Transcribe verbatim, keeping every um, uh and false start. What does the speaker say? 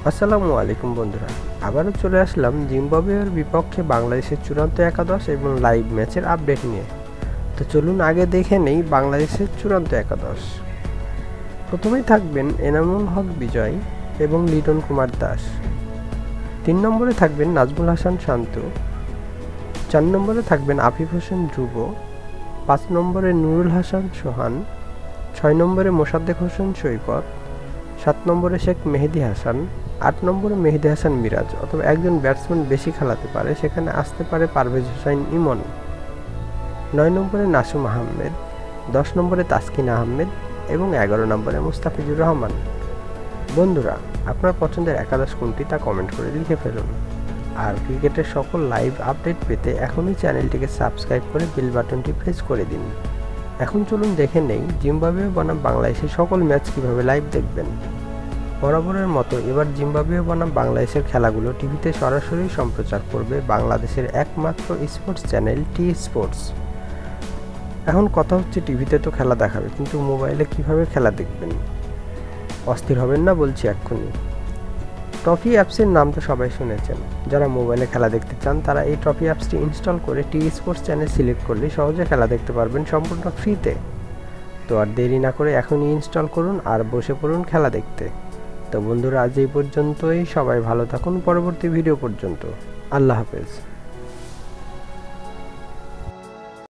আসসালামু আলাইকুম বন্ধুরা, আবারও চলে আসলাম জিম্বাবুয়ের বিপক্ষে বাংলাদেশের চূড়ান্ত একাদশ এবং লাইভ ম্যাচের আপডেট নিয়ে। তো চলুন আগে দেখে নেই বাংলাদেশের চূড়ান্ত একাদশ। প্রথমেই থাকবেন এনামুল হক বিজয় এবং লিটন কুমার দাস। তিন নম্বরে থাকবেন নাজমুল হাসান শান্ত। চার নম্বরে থাকবেন আফিফ হোসেন ধ্রুব। পাঁচ নম্বরে নুরুল হাসান সোহান। ছয় নম্বরে মোসাদ্দেক হোসেন সৈকত। সাত নম্বরে শেখ মেহেদী হাসান। আট নম্বরে মেহেদী হাসান মিরাজ, অথবা একজন ব্যাটসম্যান বেশি খেলাতে পারে, সেখানে আসতে পারে পারভেজ হোসেন ইমন। নয় নম্বরে নাসুম আহমেদ। দশ নম্বরে তাসকিন আহমেদ এবং এগারো নম্বরে মুস্তাফিজুর রহমান। বন্ধুরা, আপনার পছন্দের একাদশ কোনটি তা কমেন্ট করে লিখে ফেলুন। আর ক্রিকেটের সকল লাইভ আপডেট পেতে এখনই চ্যানেলটিকে সাবস্ক্রাইব করে বেল বাটনটি প্রেস করে দিন। এখন চলুন দেখে নেই জিম্বাবুয়ে বনাম বাংলাদেশের সকল ম্যাচ কিভাবে লাইভ দেখবেন। বরাবরের মতো এবার জিম্বাবুয়ে বনাম বাংলাদেশের খেলাগুলো টিভিতে সরাসরি সম্প্রচার করবে বাংলাদেশের একমাত্র স্পোর্টস চ্যানেল টি স্পোর্টস। এখন কথা হচ্ছে, টিভিতে তো খেলা দেখাবে, কিন্তু মোবাইলে কিভাবে খেলা দেখবেন? অস্থির হবেন না বলছি এক্ষুনি। ট্রফি অ্যাপসের নাম তো সবাই শুনেছেন। যারা মোবাইলে খেলা দেখতে চান তারা এই ট্রফি অ্যাপসটি ইনস্টল করে টি স্পোর্টস চ্যানেল সিলেক্ট করলে সহজে খেলা দেখতে পারবেন সম্পূর্ণ ফ্রিতে। তো আর দেরি না করে এখনই ইনস্টল করুন আর বসে পড়ুন খেলা দেখতে। তো বন্ধুরা, আজ এই পর্যন্তই। সবাই ভালো থাকুন পরবর্তী ভিডিও পর্যন্ত। আল্লাহ হাফেজ।